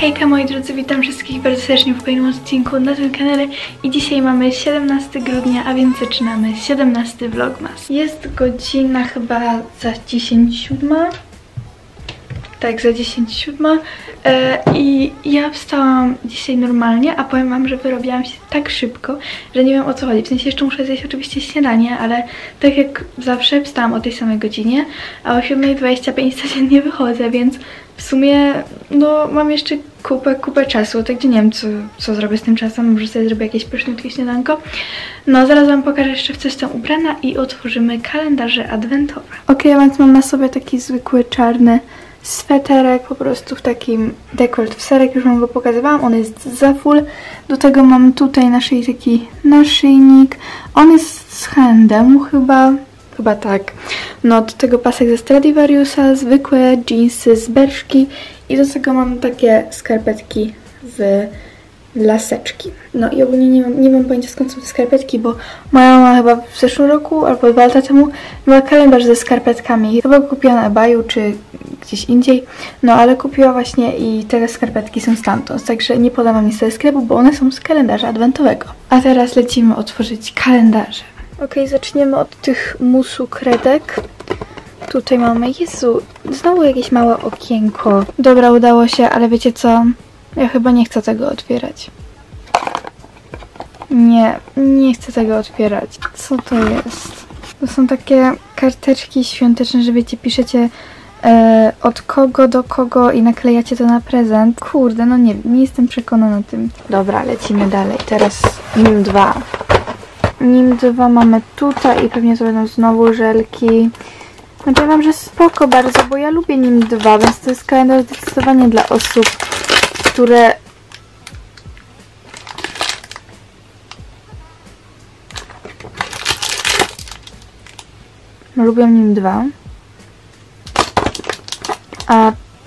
Hejka moi drodzy, witam wszystkich bardzo serdecznie w kolejnym odcinku na tym kanale i dzisiaj mamy 17 grudnia, a więc zaczynamy 17 vlogmas. Jest godzina chyba za 10:07. Tak, za 10:07 i ja wstałam dzisiaj normalnie, a powiem wam, że wyrobiłam się tak szybko, że nie wiem o co chodzi. W sensie jeszcze muszę zjeść oczywiście śniadanie, ale tak jak zawsze wstałam o tej samej godzinie, a o 7:25 codziennie wychodzę, więc w sumie no mam jeszcze kupę czasu, także nie wiem co zrobię z tym czasem, może sobie zrobię jakieś pyszniutkie śniadanko. No zaraz wam pokażę jeszcze w co jestem ubrana i otworzymy kalendarze adwentowe. Ok, więc mam na sobie taki zwykły czarny sweterek, po prostu w takim dekolt w serek, już wam go pokazywałam, on jest za full. Do tego mam tutaj na szyi taki naszyjnik, on jest z H&M chyba tak. No do tego pasek ze Stradivariusa, zwykłe jeansy z Bershki i do tego mam takie skarpetki w laseczki. No i ogólnie nie mam pojęcia skąd są te skarpetki, bo moja mama chyba w zeszłym roku albo 2 lata temu miała kalendarz ze skarpetkami. Chyba kupiła na eBayu czy gdzieś indziej, no ale kupiła właśnie i te skarpetki są stamtąd, także nie podam wam nic z sklepu, bo one są z kalendarza adwentowego. A teraz lecimy otworzyć kalendarze. Ok, zaczniemy od tych musu kredek. Tutaj mamy, Jezu, znowu jakieś małe okienko. Dobra, udało się, ale wiecie co? Ja chyba nie chcę tego otwierać. Nie chcę tego otwierać. Co to jest? To są takie karteczki świąteczne, że wiecie, piszecie od kogo do kogo i naklejacie to na prezent. Kurde, no nie jestem przekonana tym. Dobra, lecimy dalej. Teraz NIM 2. NIM 2 mamy tutaj i pewnie to będą znowu żelki. No powiem wam, że spoko bardzo, bo ja lubię NIM 2, więc to jest kalendarz zdecydowanie dla osób, które lubią NIM 2. A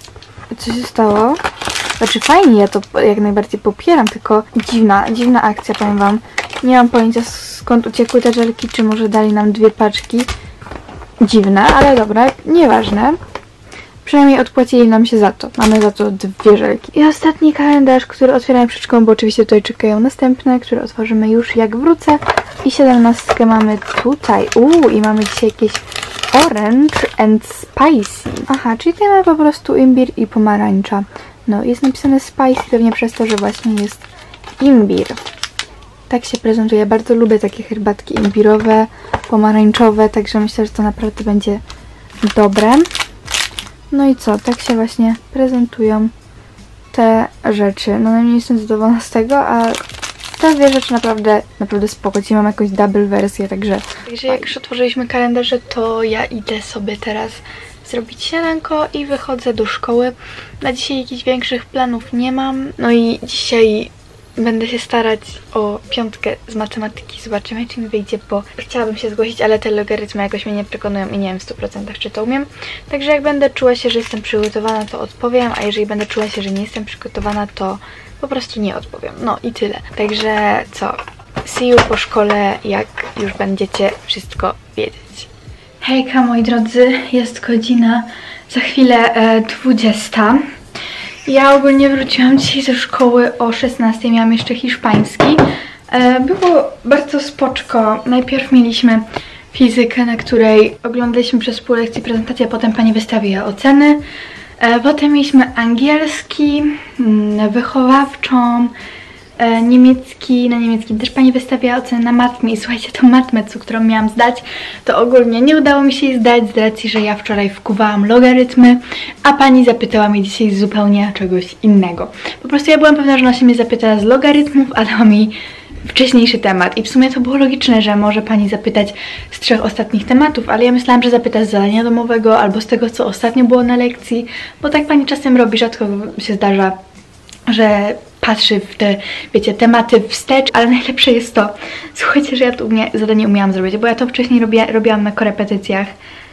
co się stało? Znaczy fajnie, ja to jak najbardziej popieram, tylko dziwna akcja, powiem wam. Nie mam pojęcia skąd uciekły te żelki, czy może dali nam 2 paczki. Dziwne, ale dobra, nieważne. Przynajmniej odpłacili nam się za to. Mamy za to 2 żelki. I ostatni kalendarz, który otwieramy przed szkołą, bo oczywiście tutaj czekają następne, które otworzymy już jak wrócę. I 17 mamy tutaj. I mamy dzisiaj jakieś orange and spicy. Aha, czyli tutaj mamy po prostu imbir i pomarańcza. No, jest napisane spicy pewnie przez to, że właśnie jest imbir. Tak się prezentuje. Bardzo lubię takie herbatki imbirowe, pomarańczowe, także myślę, że to naprawdę będzie dobre. No i co? Tak się właśnie prezentują te rzeczy. No najmniej jestem zadowolona z tego, a te 2 rzeczy naprawdę spoko. Dzisiaj mam jakąś double wersję, także jak już otworzyliśmy kalendarze, to ja idę sobie teraz zrobić śniadanko i wychodzę do szkoły. Na dzisiaj jakichś większych planów nie mam. No i dzisiaj będę się starać o 5 z matematyki. Zobaczymy, czy mi wyjdzie, bo chciałabym się zgłosić, ale te logarytmy jakoś mnie nie przekonują i nie wiem w 100% czy to umiem. Także jak będę czuła się, że jestem przygotowana, to odpowiem, a jeżeli będę czuła się, że nie jestem przygotowana, to po prostu nie odpowiem. No i tyle. Także co? See you po szkole, jak już będziecie wszystko wiedzieć. Hejka moi drodzy, jest godzina za chwilę 20. Ja ogólnie wróciłam dzisiaj ze szkoły o 16, miałam jeszcze hiszpański. Było bardzo spoczko. Najpierw mieliśmy fizykę, na której oglądaliśmy przez pół lekcji prezentację, a potem pani wystawiła oceny. Potem mieliśmy angielski, wychowawczą, niemiecki, na niemieckim też pani wystawiała ocenę, na matmie. I słuchajcie, to matmę, którą miałam zdać, to ogólnie nie udało mi się jej zdać z racji, że ja wczoraj wkuwałam logarytmy, a pani zapytała mnie dzisiaj zupełnie czegoś innego. Po prostu ja byłam pewna, że ona się mnie zapyta z logarytmów, a dała mi wcześniejszy temat. I w sumie to było logiczne, że może pani zapytać z 3 ostatnich tematów, ale ja myślałam, że zapyta z zadania domowego albo z tego, co ostatnio było na lekcji, bo tak pani czasem robi, rzadko się zdarza, że patrzy w te, wiecie, tematy wstecz, ale najlepsze jest to, słuchajcie, że ja to zadanie umiałam zrobić, bo ja to wcześniej robiłam na korepetycjach.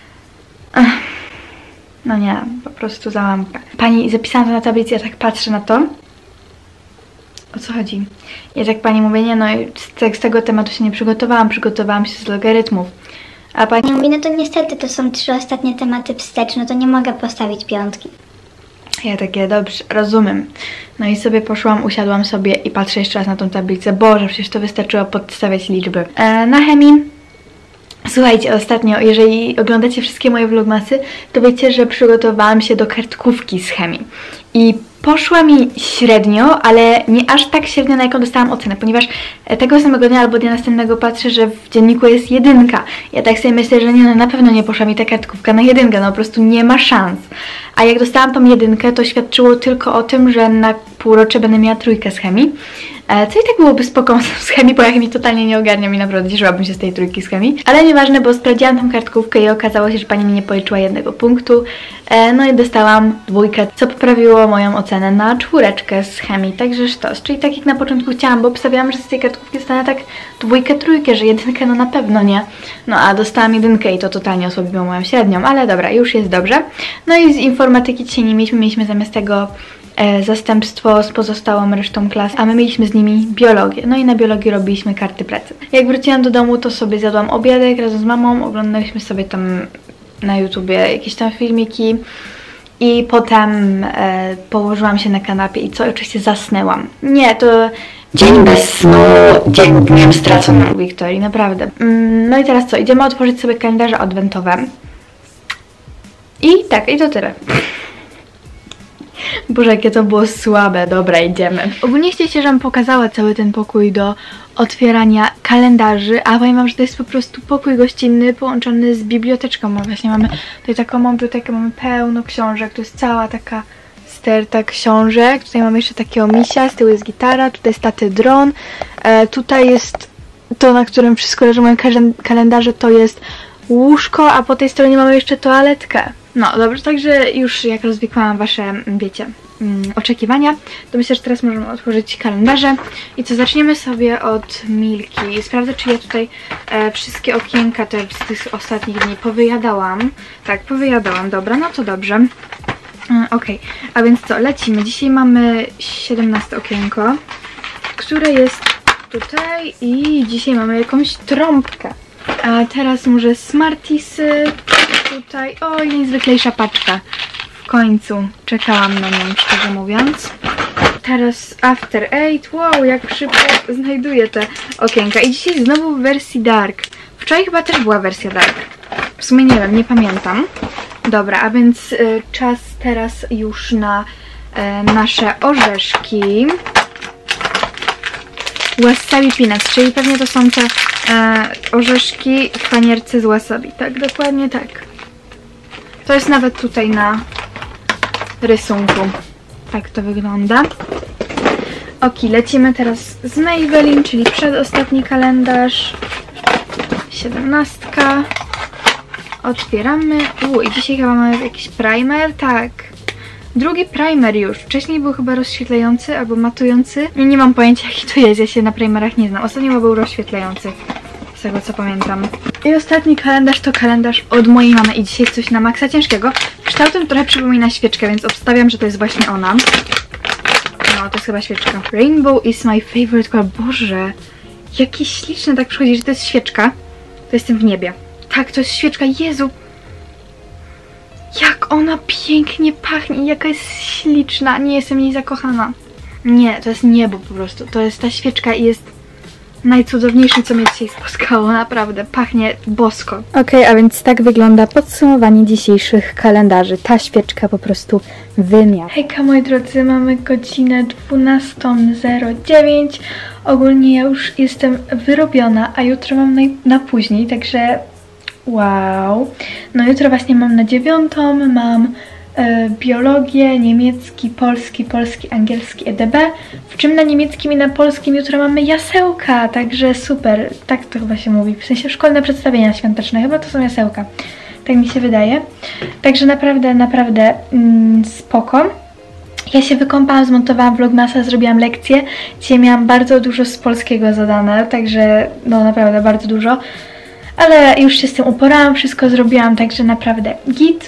No nie, po prostu załamka. Pani zapisałam to na tablicy, ja tak patrzę na to. O co chodzi? Ja tak pani mówię, nie no, z tego tematu się nie przygotowałam się z logarytmów. A pani mówi, no to niestety to są 3 ostatnie tematy wstecz, no to nie mogę postawić 5. Ja takie, dobrze, rozumiem. No i sobie poszłam, usiadłam sobie i patrzę jeszcze raz na tą tablicę. Boże, przecież to wystarczyło podstawiać liczby. Na chemii, słuchajcie, ostatnio, jeżeli oglądacie wszystkie moje vlogmasy, to wiecie, że przygotowałam się do kartkówki z chemii. I poszła mi średnio, ale nie aż tak średnio, na jaką dostałam ocenę, ponieważ tego samego dnia albo dnia następnego patrzę, że w dzienniku jest 1. Ja tak sobie myślę, że nie, no na pewno nie poszła mi ta kartkówka na 1, no po prostu nie ma szans. A jak dostałam tą 1, to świadczyło tylko o tym, że na półrocze będę miała 3 z chemii. Co i tak byłoby spoko z chemii, bo ja chemii totalnie nie ogarniam i naprawdę cieszyłabym się z tej 3 z chemii. Ale nieważne, bo sprawdziłam tą kartkówkę i okazało się, że pani mi nie policzyła 1 punktu. No i dostałam 2, co poprawiło moją ocenę na 4 z chemii, także sztos. Czyli tak jak na początku chciałam, bo obstawiałam, że z tej kartkówki dostanę tak 2, 3, że 1 no na pewno nie. No a dostałam 1 i to totalnie osłabiło moją średnią, ale dobra, już jest dobrze. No i z informatyki dzisiaj nie mieliśmy zamiast tego zastępstwo z pozostałą resztą klas, a my mieliśmy z nimi biologię. No i na biologii robiliśmy karty pracy. Jak wróciłam do domu, to sobie zjadłam obiadek razem z mamą, oglądaliśmy sobie tam na YouTubie jakieś tam filmiki i potem położyłam się na kanapie i co? Oczywiście zasnęłam. Nie, to dzień bez snu, dzień dniem straconym u Wiktorii, naprawdę. No i teraz co? Idziemy otworzyć sobie kalendarze adwentowe. I tak, i to tyle. Boże, jakie to było słabe. Dobra, idziemy. Ogólnie chcieliście, żebym pokazała cały ten pokój do otwierania kalendarzy, a powiem wam, że to jest po prostu pokój gościnny połączony z biblioteczką. Bo właśnie mamy tutaj taką bibliotekę, mamy pełno książek, to jest cała taka sterta książek. Tutaj mamy jeszcze takiego misia, z tyłu jest gitara, tutaj jest taty dron, tutaj jest to, na którym wszystko leży w moim kalendarze, to jest łóżko, a po tej stronie mamy jeszcze toaletkę. No dobrze, także już jak rozwikłałam wasze, wiecie, oczekiwania, to myślę, że teraz możemy otworzyć kalendarze. I co, zaczniemy sobie od Milki. Sprawdzę, czy ja tutaj wszystkie okienka te z tych ostatnich dni powyjadałam. Tak, powyjadałam, dobra, no to dobrze. Okej, a więc co, lecimy. Dzisiaj mamy 17 okienko, które jest tutaj i dzisiaj mamy jakąś trąbkę. A teraz może Smartisy. Tutaj, o, najzwyklejsza paczka. W końcu czekałam na nią, szczerze mówiąc. Teraz After Eight. Wow, jak szybko znajduję te okienka. I dzisiaj znowu w wersji Dark. Wczoraj chyba też była wersja Dark. W sumie nie wiem, nie pamiętam. Dobra, a więc czas teraz już na nasze orzeszki. Wasabi Peanuts, czyli pewnie to są te orzeszki w panierce z wasabi. Tak, dokładnie tak. To jest nawet tutaj na rysunku. Tak to wygląda. Ok, lecimy teraz z Maybelline, czyli przedostatni kalendarz. 17. Otwieramy. I dzisiaj chyba mamy jakiś primer. Tak. Drugi primer już. Wcześniej był chyba rozświetlający albo matujący. Nie mam pojęcia, jaki to jest. Ja się na primerach nie znam. Ostatnio był rozświetlający. Z tego co pamiętam. I ostatni kalendarz to kalendarz od mojej mamy. I dzisiaj coś na maksa ciężkiego. Kształtem trochę przypomina świeczkę, więc obstawiam, że to jest właśnie ona. No, to jest chyba świeczka. Rainbow is my favorite color. Boże, jaki śliczny tak przychodzi, że to jest świeczka. To jestem w niebie. Tak, to jest świeczka. Jezu! Jak ona pięknie pachnie i jaka jest śliczna. Nie jestem w niej zakochana. Nie, to jest niebo po prostu. To jest ta świeczka i jest najcudowniejszym, co mnie dzisiaj spotkało. Naprawdę, pachnie bosko. Okej, a więc tak wygląda podsumowanie dzisiejszych kalendarzy. Ta świeczka po prostu wymiar. Hejka moi drodzy, mamy godzinę 12:09. Ogólnie ja już jestem wyrobiona, a jutro mam na później, także wow. No jutro właśnie mam na 9, mam biologię, niemiecki, polski, angielski, EDB, w czym na niemieckim i na polskim jutro mamy jasełka, także super, tak to chyba się mówi, w sensie szkolne przedstawienia świąteczne, chyba to są jasełka, tak mi się wydaje, także naprawdę spoko. Ja się wykąpałam, zmontowałam vlogmasa, zrobiłam lekcję, dzisiaj miałam bardzo dużo z polskiego zadane, także no naprawdę bardzo dużo, ale już się z tym uporałam, wszystko zrobiłam, także naprawdę git.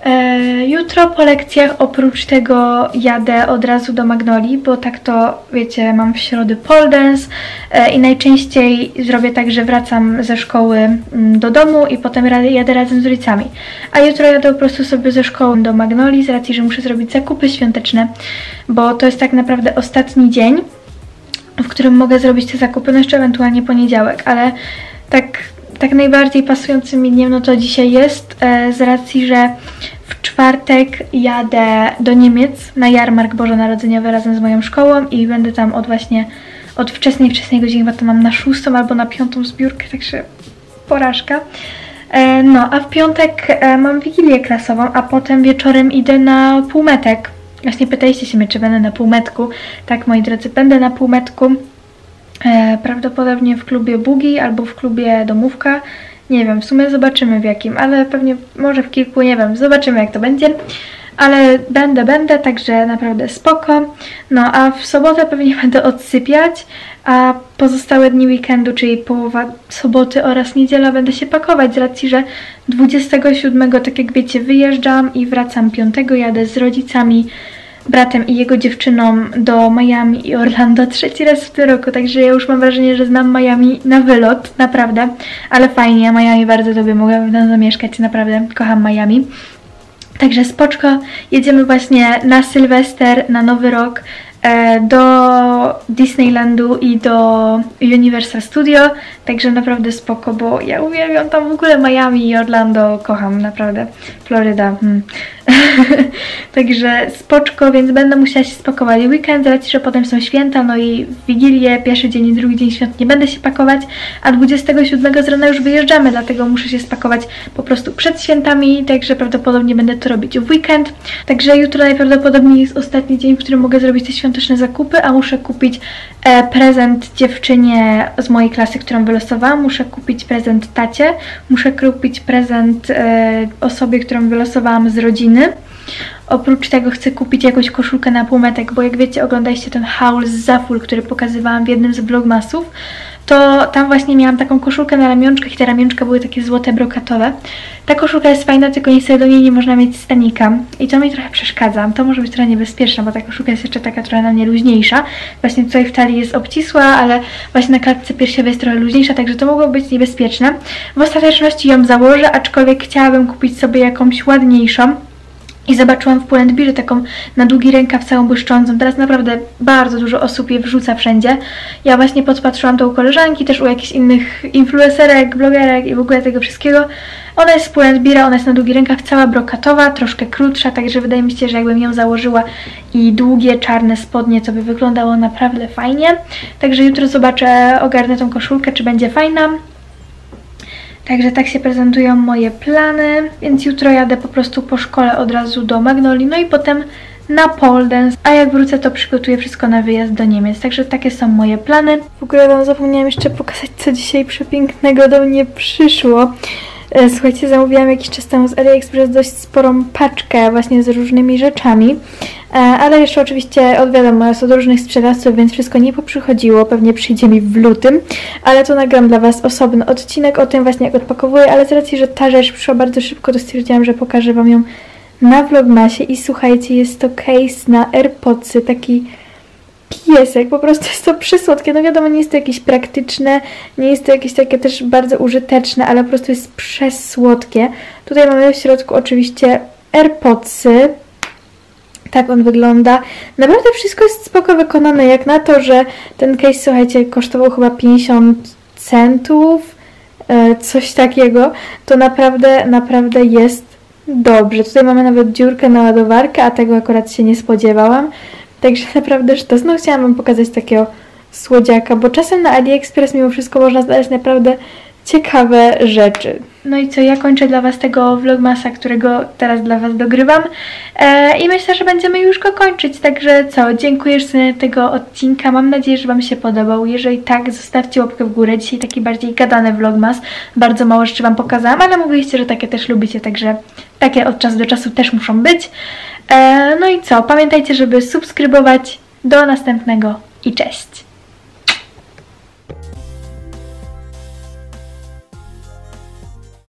Jutro po lekcjach oprócz tego jadę od razu do Magnolii, bo tak to, wiecie, mam w środę pole dance i najczęściej zrobię tak, że wracam ze szkoły do domu i potem jadę razem z rodzicami. A jutro jadę po prostu sobie ze szkoły do Magnolii z racji, że muszę zrobić zakupy świąteczne, bo to jest tak naprawdę ostatni dzień, w którym mogę zrobić te zakupy, no jeszcze ewentualnie poniedziałek, ale tak najbardziej pasującym mi dniem no to dzisiaj jest, z racji, że w czwartek jadę do Niemiec na jarmark bożonarodzeniowy razem z moją szkołą i będę tam od wczesnej godziny, bo to mam na 6 albo na 5 zbiórkę, także porażka. No, a w piątek mam wigilię klasową, a potem wieczorem idę na półmetek. Właśnie pytaliście się mnie, czy będę na półmetku. Tak, moi drodzy, będę na półmetku. Prawdopodobnie w klubie Bugi albo w klubie Domówka. Nie wiem, w sumie zobaczymy w jakim, ale pewnie może w kilku, nie wiem, zobaczymy jak to będzie. Ale będę, także naprawdę spoko. No a w sobotę pewnie będę odsypiać, a pozostałe dni weekendu, czyli połowa soboty oraz niedziela będę się pakować z racji, że 27, tak jak wiecie, wyjeżdżam i wracam 5, jadę z rodzicami, bratem i jego dziewczyną do Miami i Orlando 3. raz w tym roku, także ja już mam wrażenie, że znam Miami na wylot, naprawdę, ale fajnie, Miami bardzo lubię, mogłabym tam zamieszkać, naprawdę kocham Miami. Także spoczko, jedziemy właśnie na Sylwester, na Nowy Rok do Disneylandu i do Universal Studio, także naprawdę spoko, bo ja uwielbiam tam w ogóle Miami i Orlando, kocham naprawdę, Floryda. Także spoczko, więc będę musiała się spakować weekend, z racji, że potem są święta, no i w Wigilię, pierwszy dzień i drugi dzień świąt nie będę się pakować, a 27 z rana już wyjeżdżamy, dlatego muszę się spakować po prostu przed świętami, także prawdopodobnie będę to robić w weekend. Także jutro najprawdopodobniej jest ostatni dzień, w którym mogę zrobić te świąteczne zakupy, a muszę kupić prezent dziewczynie z mojej klasy, którą wylosowałam, muszę kupić prezent tacie, muszę kupić prezent osobie, którą wylosowałam z rodziny. Oprócz tego chcę kupić jakąś koszulkę na półmetek, bo jak wiecie, oglądaliście ten haul z Zaful, który pokazywałam w jednym z vlogmasów, to tam właśnie miałam taką koszulkę na ramionczkach i te ramionczka były takie złote, brokatowe. Ta koszulka jest fajna, tylko niestety do niej nie można mieć stanika i to mi trochę przeszkadza. To może być trochę niebezpieczne, bo ta koszulka jest jeszcze taka trochę na mnie luźniejsza. Właśnie tutaj w talii jest obcisła, ale właśnie na klatce piersiowej jest trochę luźniejsza, także to mogło być niebezpieczne. W ostateczności ją założę, aczkolwiek chciałabym kupić sobie jakąś ładniejszą. I zobaczyłam w Pull&Bear taką na długi rękaw całą błyszczącą. Teraz naprawdę bardzo dużo osób je wrzuca wszędzie. Ja właśnie podpatrzyłam to u koleżanki, też u jakichś innych influencerek, blogerek i w ogóle tego wszystkiego. Ona jest z Pull&Bear, ona jest na długi rękaw, cała brokatowa, troszkę krótsza, także wydaje mi się, że jakbym ją założyła i długie, czarne spodnie, to by wyglądało naprawdę fajnie. Także jutro zobaczę, ogarnę tą koszulkę, czy będzie fajna. Także tak się prezentują moje plany, więc jutro jadę po prostu po szkole od razu do Magnolii, no i potem na pole dance, a jak wrócę, to przygotuję wszystko na wyjazd do Niemiec, także takie są moje plany. W ogóle wam zapomniałam jeszcze pokazać, co dzisiaj przepięknego do mnie przyszło. Słuchajcie, zamówiłam jakiś czas temu z AliExpress dość sporą paczkę właśnie z różnymi rzeczami, ale jeszcze oczywiście wiadomo, jest od różnych sprzedawców, więc wszystko nie poprzychodziło, pewnie przyjdzie mi w lutym, ale to nagram dla was osobny odcinek o tym właśnie, jak odpakowuję, ale z racji, że ta rzecz przyszła bardzo szybko, to stwierdziłam, że pokażę wam ją na vlogmasie i słuchajcie, jest to case na AirPodsy, taki piesek, po prostu jest to przysłodkie, no wiadomo, nie jest to jakieś praktyczne, nie jest to jakieś takie też bardzo użyteczne, ale po prostu jest przesłodkie. Tutaj mamy w środku oczywiście AirPodsy, tak on wygląda. Naprawdę wszystko jest spoko wykonane, jak na to, że ten case, słuchajcie, kosztował chyba 50 centów, coś takiego, to naprawdę jest dobrze. Tutaj mamy nawet dziurkę na ładowarkę, a tego akurat się nie spodziewałam. Także naprawdę sztos. No chciałam wam pokazać takiego słodziaka, bo czasem na AliExpress mimo wszystko można znaleźć naprawdę ciekawe rzeczy. No i co, ja kończę dla was tego vlogmasa, którego teraz dla was dogrywam i myślę, że będziemy już go kończyć, także co, dziękuję za tego odcinka, mam nadzieję, że wam się podobał, jeżeli tak, zostawcie łapkę w górę, dzisiaj taki bardziej gadany vlogmas, bardzo mało rzeczy wam pokazałam, ale mówiliście, że takie też lubicie, także takie od czasu do czasu też muszą być. No i co, pamiętajcie, żeby subskrybować, do następnego i cześć!